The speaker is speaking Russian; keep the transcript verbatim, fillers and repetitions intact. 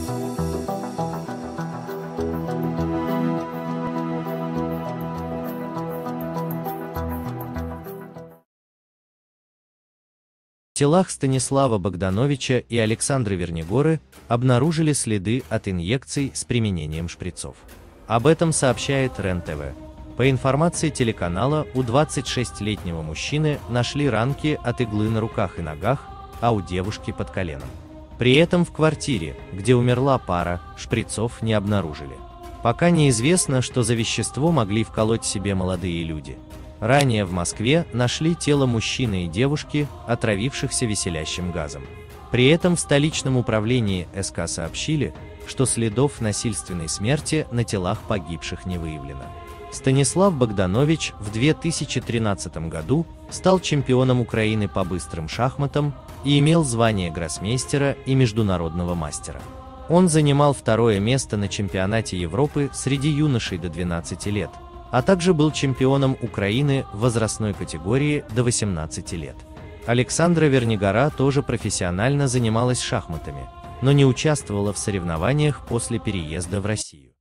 В телах Станислава Богдановича и Александры Вернигоры обнаружили следы от инъекций с применением шприцов. Об этом сообщает РЕН тэ вэ. По информации телеканала, у двадцатишестилетнего мужчины нашли ранки от иглы на руках и ногах, а у девушки под коленом. При этом в квартире, где умерла пара, шприцов не обнаружили. Пока неизвестно, что за вещество могли вколоть себе молодые люди. Ранее в Москве нашли тело мужчины и девушки, отравившихся веселящим газом. При этом в столичном управлении эс ка сообщили, что следов насильственной смерти на телах погибших не выявлено. Станислав Богданович в две тысячи тринадцатом году стал чемпионом Украины по быстрым шахматам и имел звание гроссмейстера и международного мастера. Он занимал второе место на чемпионате Европы среди юношей до двенадцати лет, а также был чемпионом Украины в возрастной категории до восемнадцати лет. Александра Вернигора тоже профессионально занималась шахматами, но не участвовала в соревнованиях после переезда в Россию.